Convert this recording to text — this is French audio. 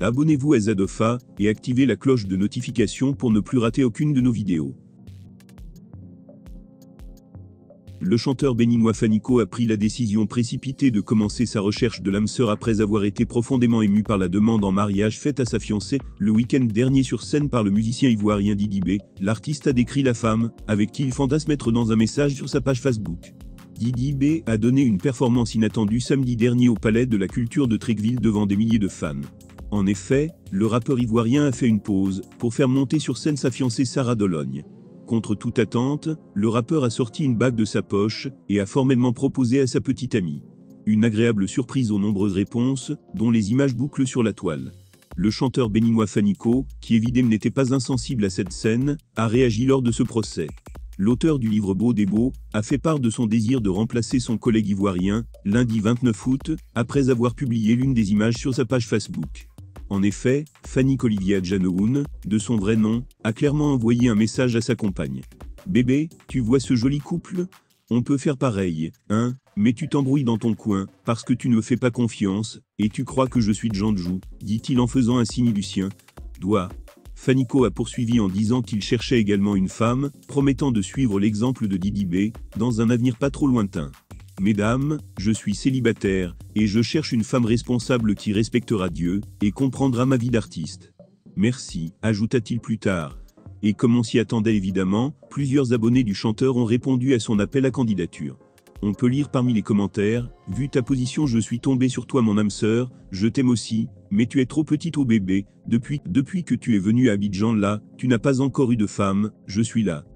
Abonnez-vous à Zadofa et activez la cloche de notification pour ne plus rater aucune de nos vidéos. Le chanteur béninois Fanico a pris la décision précipitée de commencer sa recherche de l'âme sœur après avoir été profondément ému par la demande en mariage faite à sa fiancée le week-end dernier sur scène par le musicien ivoirien Didi B. L'artiste a décrit la femme, avec qui il fantasme être dans un message sur sa page Facebook. Didi B a donné une performance inattendue samedi dernier au Palais de la Culture de Trégueville devant des milliers de fans. En effet, le rappeur ivoirien a fait une pause pour faire monter sur scène sa fiancée Sarah Dologne. Contre toute attente, le rappeur a sorti une bague de sa poche et a formellement proposé à sa petite amie. Une agréable surprise aux nombreuses réponses, dont les images bouclent sur la toile. Le chanteur béninois Fanico, qui évidemment n'était pas insensible à cette scène, a réagi lors de ce procès. L'auteur du livre Beau des Beaux a fait part de son désir de remplacer son collègue ivoirien, lundi 29 août, après avoir publié l'une des images sur sa page Facebook. En effet, Fannick Olivier Adjanoun, de son vrai nom, a clairement envoyé un message à sa compagne. « Bébé, tu vois ce joli couple? On peut faire pareil, hein, mais tu t'embrouilles dans ton coin, parce que tu ne me fais pas confiance, et tu crois que je suis de Jean-Jou, dit-il en faisant un signe du sien. Doigt. Fanico a poursuivi en disant qu'il cherchait également une femme, promettant de suivre l'exemple de Didi B, dans un avenir pas trop lointain. Mesdames, je suis célibataire, et je cherche une femme responsable qui respectera Dieu, et comprendra ma vie d'artiste. Merci, ajouta-t-il plus tard. Et comme on s'y attendait évidemment, plusieurs abonnés du chanteur ont répondu à son appel à candidature. On peut lire parmi les commentaires, « Vu ta position je suis tombé sur toi mon âme sœur, je t'aime aussi, mais tu es trop petite au bébé, depuis que tu es venu à Abidjan là, tu n'as pas encore eu de femme, je suis là.